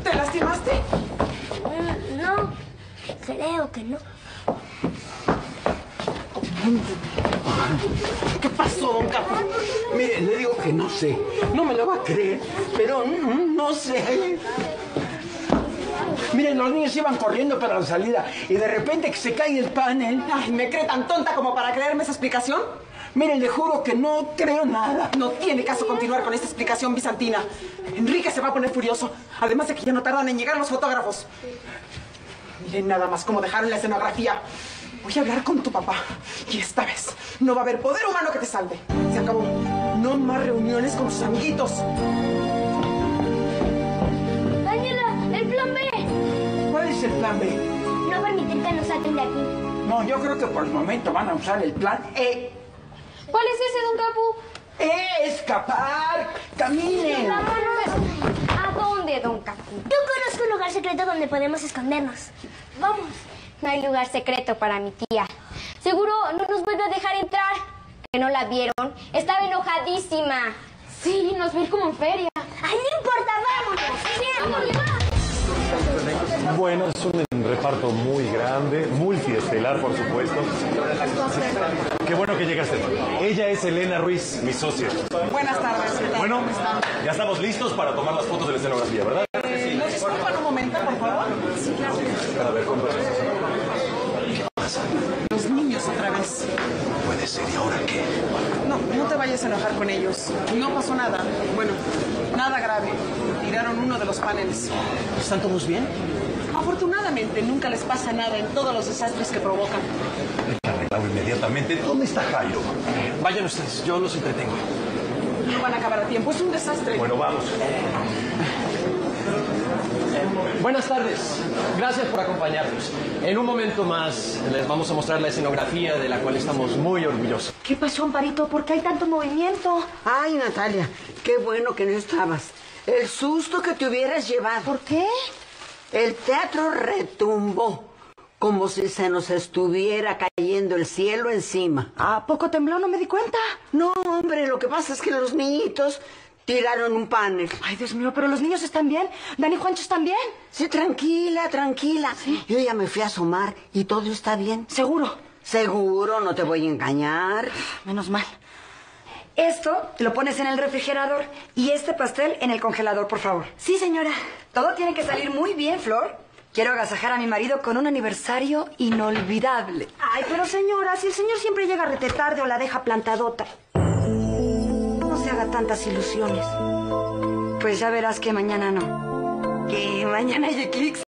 ¿Te lastimaste? No, creo que no. ¿Qué pasó, don Carlos? Mire, le digo que no sé. No me lo va a creer, pero no sé. Miren, los niños iban corriendo para la salida y de repente que se cae el panel. Ay, ¿me cree tan tonta como para creerme esa explicación? Miren, le juro que no creo nada. No tiene caso continuar con esta explicación bizantina. Enrique se va a poner furioso. Además de que ya no tardan en llegar los fotógrafos. Miren nada más cómo dejaron la escenografía. Voy a hablar con tu papá. Y esta vez no va a haber poder humano que te salve. Se acabó. No más reuniones con tus amiguitos. Daniela, el plan B. ¿Cuál es el plan B? No permitir que nos saquen de aquí. No, yo creo que por el momento van a usar el plan E. ¿Cuál es ese, don Capu? ¡Escapar! ¡Caminen! ¿A dónde, don Capu? Yo conozco un lugar secreto donde podemos escondernos. Vamos. No hay lugar secreto para mi tía. Seguro no nos vuelve a dejar entrar. ¿Que no la vieron? Estaba enojadísima. Sí, nos va a ir como en feria. ¡Ay, no importa! ¡Vámonos! Bueno, es un reparto muy grande, multiestelar, por supuesto. Qué bueno que llegaste. Ella es Elena Ruiz, mi socia. Buenas tardes. Bueno, ¿Cómo están? ya estamos listos para tomar las fotos de la escenografía, ¿verdad? ¿Nos disculpan un momento, por favor? Sí, claro. A ver, con permiso. Los niños otra vez. Puede ser, ¿y ahora qué? No te vayas a enojar con ellos. No pasó nada. Bueno, nada grave. Tiraron uno de los paneles. ¿Están todos bien? Afortunadamente, nunca les pasa nada en todos los desastres que provocan. Hay que arreglarlo inmediatamente. ¿Dónde está Jairo? Vayan ustedes, yo los entretengo. No van a acabar a tiempo. Es un desastre. Bueno, vamos. Buenas tardes. Gracias por acompañarnos. En un momento más les vamos a mostrar la escenografía de la cual estamos muy orgullosos. ¿Qué pasó, Amparito? ¿Por qué hay tanto movimiento? Ay, Natalia, qué bueno que no estabas. El susto que te hubieras llevado. ¿Por qué? El teatro retumbó, como si se nos estuviera cayendo el cielo encima. ¿A poco tembló? No me di cuenta. No, hombre, lo que pasa es que los niñitos tiraron un panel. Ay, Dios mío, pero los niños están bien. ¿Dani y Juancho están bien? Sí, tranquila, tranquila. ¿Sí? Yo ya me fui a asomar y todo está bien. ¿Seguro? Seguro, no te voy a engañar. Menos mal. Esto lo pones en el refrigerador y este pastel en el congelador, por favor. Sí, señora. Todo tiene que salir muy bien, Flor. Quiero agasajar a mi marido con un aniversario inolvidable. Ay, pero señora, si el señor siempre llega rete tarde o la deja plantadota. No se haga tantas ilusiones. Pues ya verás que mañana no. Que mañana hay eclipse.